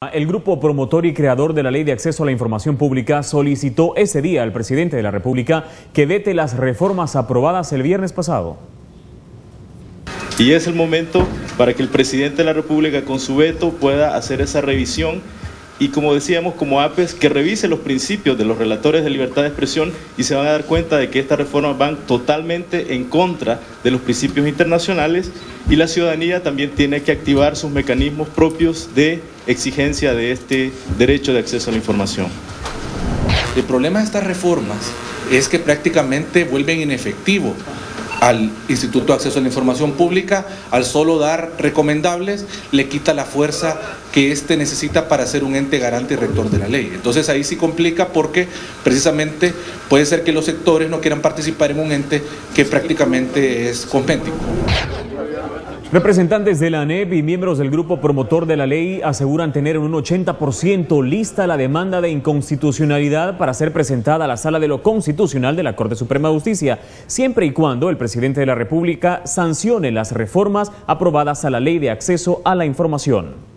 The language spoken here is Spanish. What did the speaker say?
El grupo promotor y creador de la Ley de Acceso a la Información Pública solicitó ese día al presidente de la República que vete las reformas aprobadas el viernes pasado. Y es el momento para que el presidente de la República con su veto pueda hacer esa revisión y, como decíamos, como APES, que revise los principios de los relatores de libertad de expresión y se van a dar cuenta de que estas reformas van totalmente en contra de los principios internacionales y la ciudadanía también tiene que activar sus mecanismos propios de exigencia de este derecho de acceso a la información. El problema de estas reformas es que prácticamente vuelven inefectivo al Instituto de Acceso a la Información Pública. Al solo dar recomendables, le quita la fuerza que éste necesita para ser un ente garante y rector de la ley. Entonces ahí sí complica porque precisamente puede ser que los sectores no quieran participar en un ente que prácticamente es cosmético. Representantes de la ANEP y miembros del grupo promotor de la ley aseguran tener en un 80% lista la demanda de inconstitucionalidad para ser presentada a la Sala de lo Constitucional de la Corte Suprema de Justicia, siempre y cuando el presidente de la República sancione las reformas aprobadas a la Ley de Acceso a la Información.